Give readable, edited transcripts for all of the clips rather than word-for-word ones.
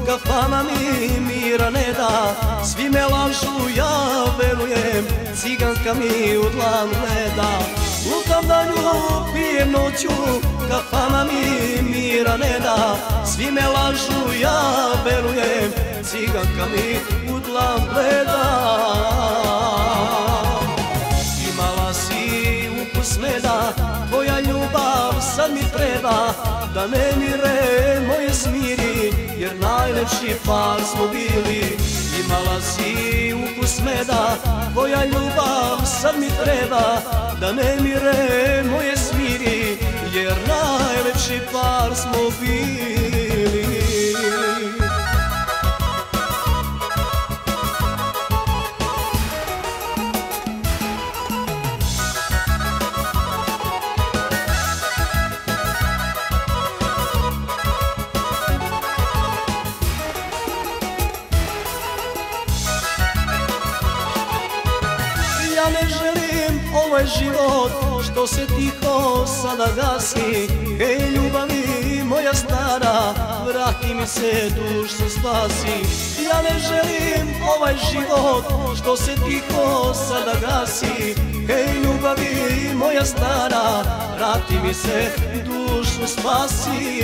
kafana mi mira ne da, svi me lažu, ja verujem, ciganka mi u dlan gleda. Lutam da nju pijem noću, kafana mi mira ne da, svi me lažu, ja verujem, ciganka mi u dlan gleda. Imala si ukus meda, tvoja ljubav sad mi treba, da ne mire moje smiri, jer najlepši par smo bili. Imala si ukus meda, tvoja ljubav sad mi treba, da ne mire moje smiri, jer najlepši par smo bili. Ja ne želim ovaj život što se tiho sada gasi. Hej ljubavi moja stara, vrati mi se, dušu spasi. Ja ne želim ovaj život što se tiho sada gasi. Hej ljubavi moja stara, vrati mi se, dušu spasi.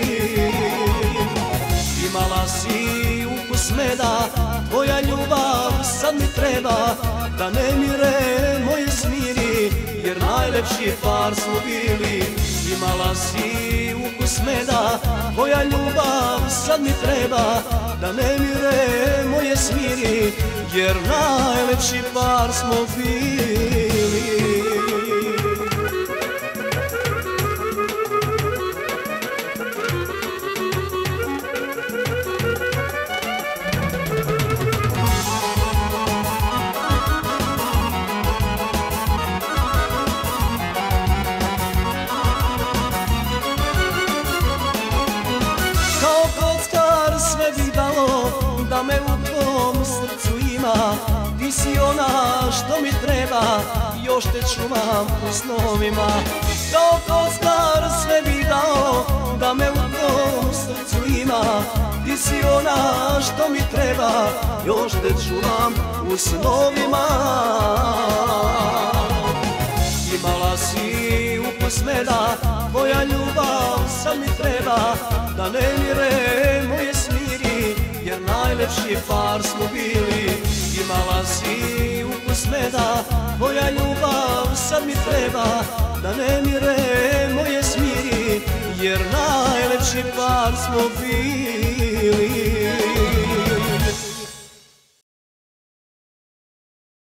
Imala si ukus meda, tvoja ljubav sad mi treba, da ne mire moje smiri, jer najlepši par smo bili. Imala si ukus meda, tvoja ljubav sad mi treba, da ne mire moje smiri, jer najlepši par smo bili. Sve bih dalo da me u tvom srcu ima, ti si ona što mi treba, još te čuvam u snovima. Kao kockar sve bih dao da me u tvom srcu ima, ti si ona što mi treba, još te čuvam u snovima. Imala si ukus meda, tvoja ljubav sad mi treba, da ne mire moje smiri, jer najlepši par smo bili. Imala si ukus meda, tvoja ljubav sad mi treba, da ne mire moje smiri, jer najlepši par smo bili.